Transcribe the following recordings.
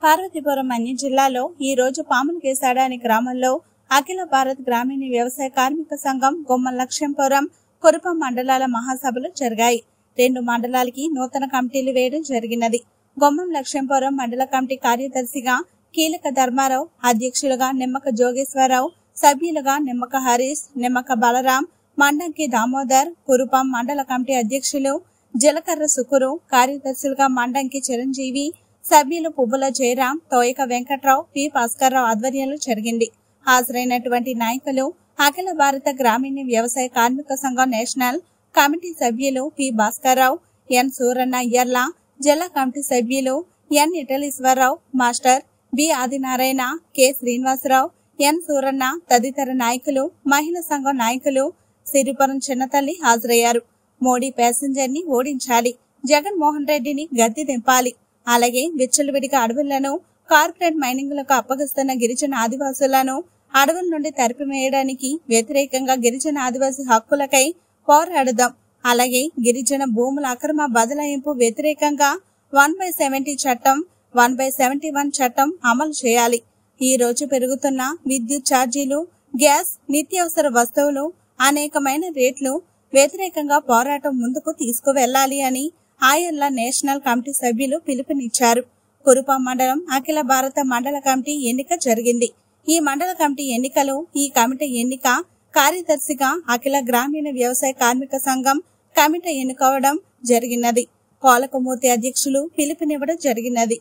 పార్వతీపురం మన్యం జిల్లాలో ఈ రోజు పాములకేసాడ అనే గ్రామంలో అఖిల భారత్ గ్రామీణ వ్యవసాయ కార్మిక సంఘం గొమ్మం లక్ష్మీపురం కురుపం మండలాల మహాసభలు జరిగాయి. 2 మండలాలకి నూతన కమిటీలు వేయడం జరిగినది. గొమ్మం లక్ష్మీపురం మండల కమిటీ కార్యదర్శిగా కీలక ధర్మారావు, అధ్యక్షులుగా నిమ్మక జోగేశ్వరరావు, సభ్యులుగా నిమ్మక హరీష్, నిమ్మక బలరాం, మండంకి దామోదర్, కురుపం మండల కమిటీ అధ్యక్షులు జలకర్ర సుకురు, కార్యదర్శులుగా మండంకి చిరంజీవి, సభ్యులు పువ్వుల జయరాం, తోయక వెంకట్రావు, పి భాస్కర్రావు ఆధ్వర్యంలో జరిగింది. హాజరైనటువంటి నాయకులు అఖిల భారత గ్రామీణ వ్యవసాయ కార్మిక సంఘం నేషనల్ కమిటీ సభ్యులు పి భాస్కర్రావు, ఎన్ సూరన్న అయ్యర్ల, జిల్లా కమిటీ సభ్యులు N Italishwararao, master B Adinarayana, K Srinivasarao, N Suranna తదితర నాయకులు, మహిళా సంఘం నాయకులు, సిరిపురం చిన్నతల్లి హాజరయ్యారు. మోడీ ప్యాసింజర్ ని ఓడించాలి, జగన్మోహన్ రెడ్డిని గద్దె దింపాలి, అలాగే విచ్చలవిడిగా అడవులను కార్పొరేట్ మైనింగ్లకు అప్పగిస్తున్న గిరిజన ఆదివాసులను అడవుల నుండి తరిపివేయడానికి వ్యతిరేకంగా గిరిజన ఆదివాసీ హక్కులకై పోరాడదాం, అలాగే గిరిజన భూముల అక్రమ బదలాయింపు వ్యతిరేకంగా 1/70 చట్టం, 1/71 చట్టం అమలు చేయాలి. ఈ రోజు పెరుగుతున్న విద్యుత్ ఛార్జీలు, గ్యాస్, నిత్యావసర వస్తువులు, అనేకమైన రేట్లు వ్యతిరేకంగా పోరాటం ముందుకు తీసుకువెళ్లాలి అని ఆయర్ల నేషనల్ కమిటీ సభ్యులు పిలుపునిచ్చారు. కురుపం మండలం అఖిల భారత మండల కమిటీ ఎన్నిక జరిగింది. ఈ మండల కమిటీ ఎన్నికలో ఈ కమిటీ ఎన్నిక కార్యదర్శిగా అఖిల గ్రామీణ వ్యవసాయ కార్మిక సంఘం కమిటీ ఎన్నుకోవడం జరిగినది. కోలకమూర్తి అధ్యక్షులు పిలుపునివ్వడం జరిగినది.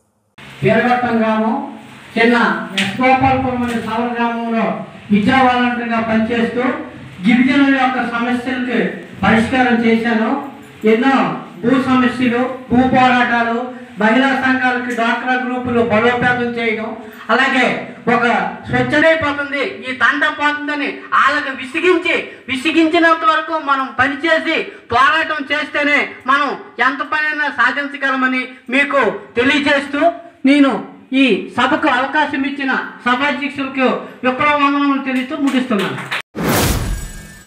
గిరిజనుల యొక్క సమస్యలకు పరిష్కారం చేశాను. ఎన్నో భూ సమస్యలు, భూ పోరాటాలు, మహిళా సంఘాలకి డ్వాక్రా గ్రూపులు బలోపేతం చేయడం, అలాగే ఒక స్వచ్ఛమైపోతుంది, ఈ తండ పోతుందని వాళ్ళకి విసిగించినంత వరకు మనం పనిచేసి పోరాటం చేస్తేనే మనం ఎంత పనైనా సాధించగలమని మీకు తెలియజేస్తూ నేను ఈ సభకు అవకాశం ఇచ్చిన సభాధ్యక్షులకు విప్లవ వందనములు తెలుస్తూ ముగిస్తున్నాను.